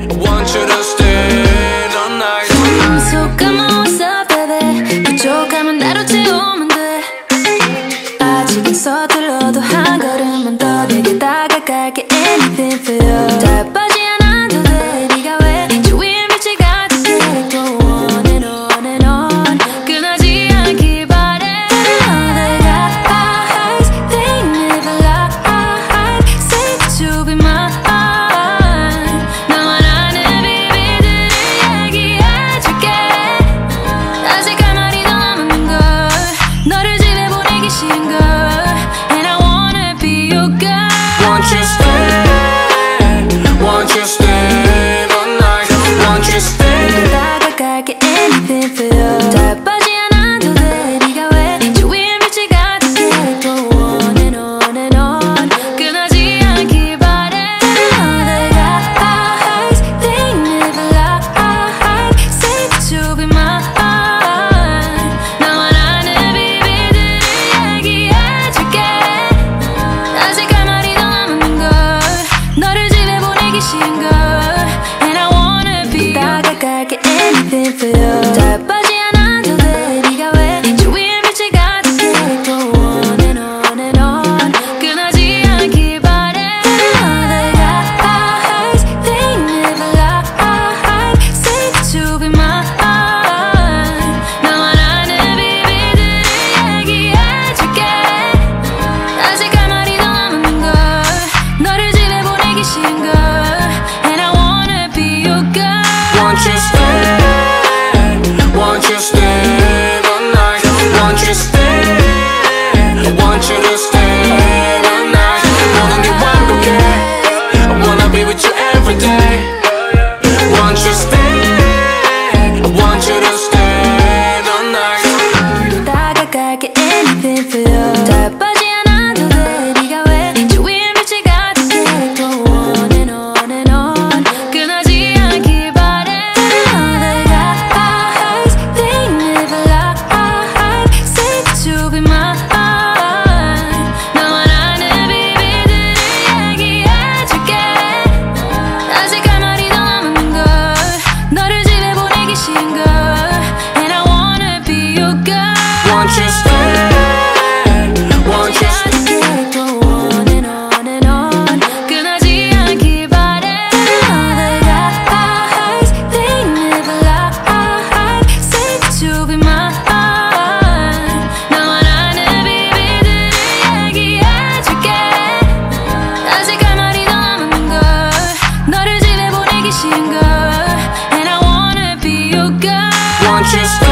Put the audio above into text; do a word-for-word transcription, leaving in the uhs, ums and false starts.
want you to stay the night. 속감은 what's up baby 부족하면 나로 채우면 돼 아직은 서툴러도 한 걸음만 더 내게 다가갈게 anything for you 잘 빠지 않아도 돼 네가 왜 주위에 빛이 가득해 Go on and on and on 끝나지 않길 바래 내가 eyes they never lie say that you'll be mine 나만 아는 비밀들을 얘기해줄게 아직 할 말이 더 남은 걸 너를 집에 보내기 싫은 걸 And I wanna be your girl Won't you stay? Won't you stay the night? Won't you stay? 다가갈게 anything for you 잘 빠지 않아도 돼 네가 왜 주위에 빛이 가득해 Go on and on and on 끝나지 않길 바래 내가 eyes they never lie say that you'll be mine 나만 아는 비밀들을 얘기해줄게 아직 할 말이 더 남은 걸 너를 집에 보내기 싫은 걸 And I wanna be 다가갈게 anything for you 잘 빠지 않아도 돼 네가 왜 주위에 빛이 가득해 Go on and on and on 끝나지 않길 바래 내가 eyes they never lie say that you'll be mine 나만 아는 비밀들을 얘기해줄게 아직 할 말이 더 남은 걸 너를 집에 보내기 싫은 걸 And I wanna be your girl Won't you stay? Won't you stay the night? Won't you stay? Want you to stay the night. 모든 게 완벽해. I wanna be with you every day. Won't you stay? Want you to stay the night. 다가갈게 anything for you 잘 빠지 않아도 돼 네가 왜 주위에 빛이 가득해 Go on and on and on 끝나지 않길 바래 내가 eyes they never lie say that you'll be mine 나만 아는 비밀들을 얘기해줄게 아직 할 말이 더 남은 걸 너를 집에 보내기 싫은 걸 And I wanna be your girl Won't you stay? Won't you stay? Go on and on and on 끝나지 않길 바래 내가 eyes they never lie say that you'll be mine 나만 아는 비밀들을 얘기해줄게 아직 할 말이 더 남은 걸 너를 집에 보내기 싫은 걸 And I wanna be your girl Won't you stay?